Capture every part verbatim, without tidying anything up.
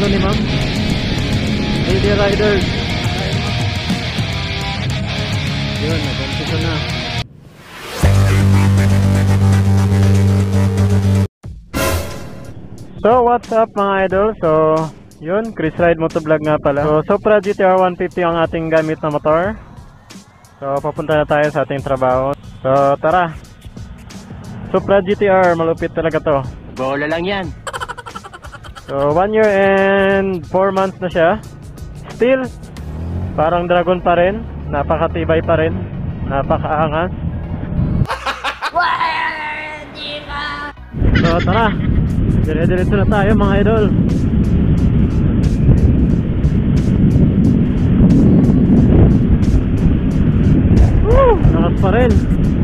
magpatalo ni ma'am. Lady Riders. Yun, nag-umpisa na. So what's up mga idol? So yun, Chris Ride Motovlog nga pala. So Supra G T R one fifty ang ating gamit na motor. So papunta na tayo sa ating trabaho. So tara. Supra G T R, malupit talaga to. Bola lang yan. So one year and four months na siya. Still parang dragon pa rin. Napakatibay pa rin. Napakaangas. So tara, dire-diretso na tayo mga idol. Woo! Lakas pa rin.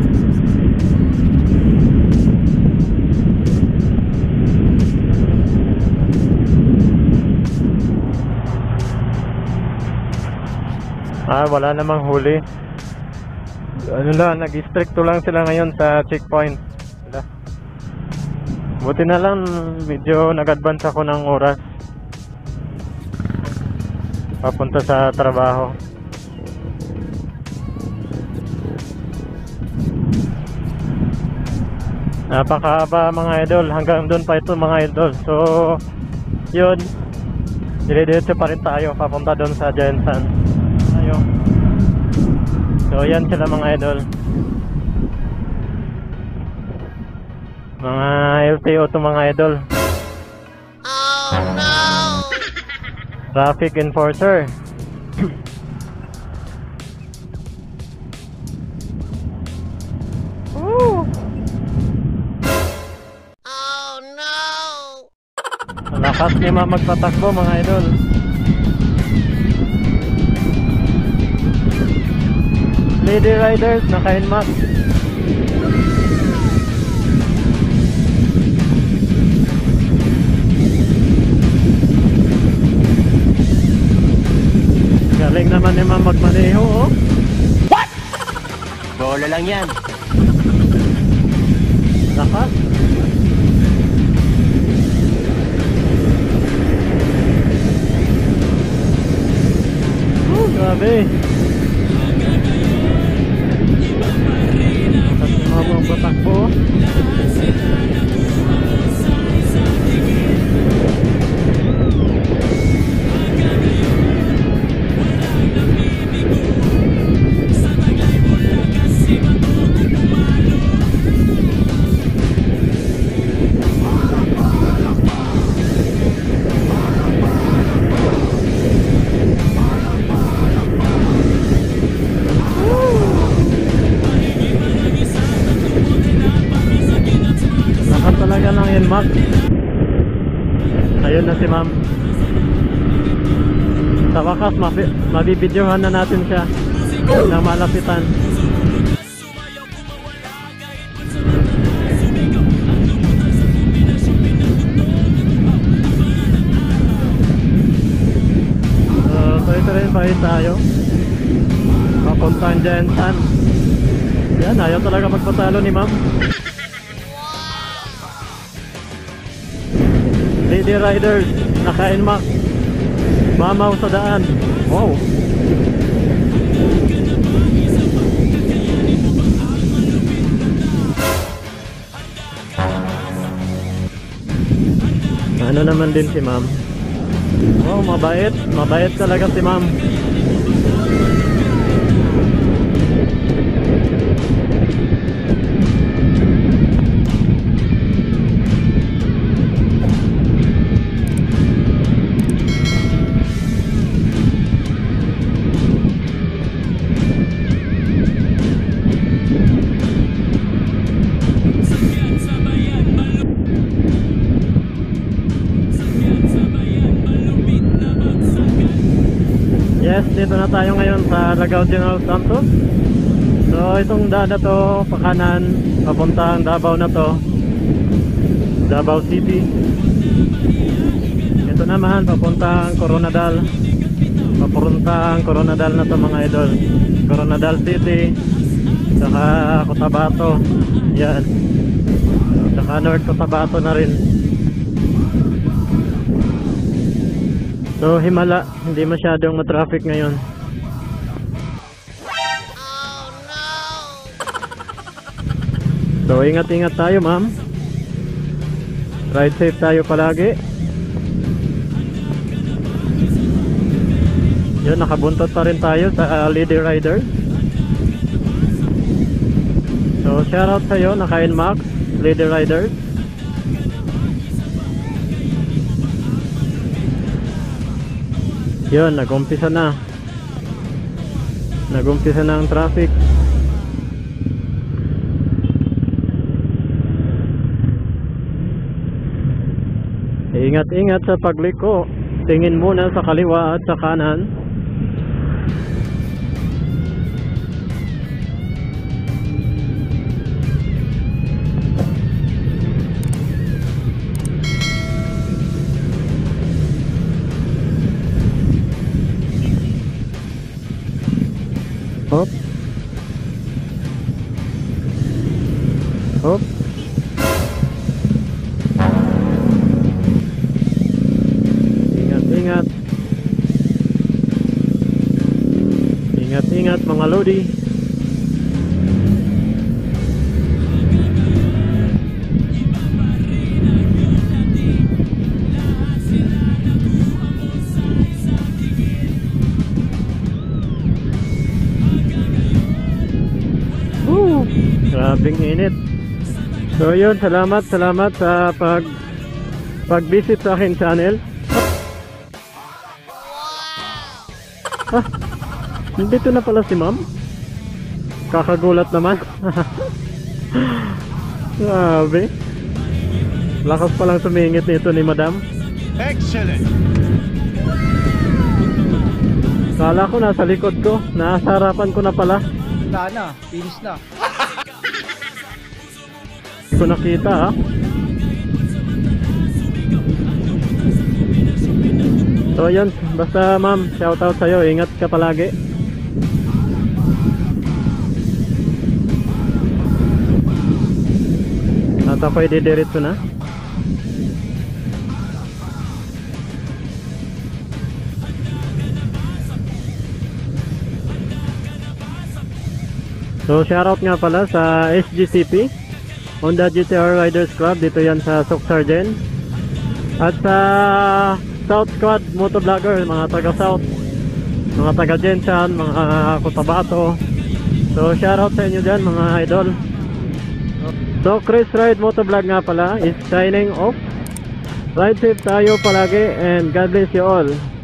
Ah, wala namang huli. Ano lang, nag-stricto lang sila ngayon sa checkpoint. Wala. Buti na lang medyo nag-advance ako ng oras papunta sa trabaho. Napakahaba mga idol, hanggang doon pa ito mga idol. So yun, dire-diretso pa rin tayo papunta doon sa Giant Sand. Ayun. So yan sila mga idol, mga L T O to mga idol. Oh no! Traffic enforcer. Woo! Oh no! Lakas ni ma'am magpatakbo mga idol. Lady Riders, naka-helmet. Galing naman ni ma'am magmaneho, oh. What? Bola lang yan. Lakas. Oh, grabe. Mga batakbo. Talaga ng Enmax. Ayun na si ma'am. Sa wakas mabibidyohan na natin siya ng malapitan. So ito rin pa tayo papuntang Giant Sand. Yan, ayaw talaga magpatalo ni ma'am. Lady Riders, naka-Enmax, mamaw sa daan. Wow. Ano naman din si ma'am. Wow, mabait. Mabait talaga si ma'am. Yes, dito na tayo ngayon sa Lagao General Santos. So itong daan na to, pakanan, papuntang Davao na to, Davao City. Ito naman, papuntang Coronadal. Papuntang Coronadal na to mga idol. Coronadal City, saka Cotabato. Yan. Saka North Cotabato na rin. So himala, hindi masyadong matraffic ngayon. So ingat-ingat tayo ma'am. Ride safe tayo palagi. Yun, nakabuntot pa rin tayo sa uh, Lady Rider. So shoutout sa'yo, naka-Nmax Lady Rider. Yun, nag-umpisa na. Nag-umpisa na ang traffic. Ingat-ingat sa pagliko. Tingin muna sa kaliwa at sa kanan. Hop. Hop. Ingat-ingat. Ingat-ingat mga lodi. Woo! Grabing init. So yun, salamat, salamat sa pag pag-visit sa akin channel. Ah, nandito na pala si ma'am. Kakagulat naman. Grabe. Lakas palang sumingit nito ni madam. Excellent. Kala ko nasa likod ko. Nasa harapan ko na pala. Wala na, finish na. Hindi ko nakita ha. So yun, basta ma'am, shoutout sa'yo, ingat ka palagi. At ako'y didiretso na. So shoutout nga pala sa S G C P, Honda G T R Riders Club, dito yan sa Soksargen. At sa South Squad Motovlogger, mga taga South, mga taga Jensan, mga Cotabato. So shoutout sa inyo dyan mga idol. So Chris Ride Motovlog nga pala is signing off. Ride safe tayo palagi and God bless you all.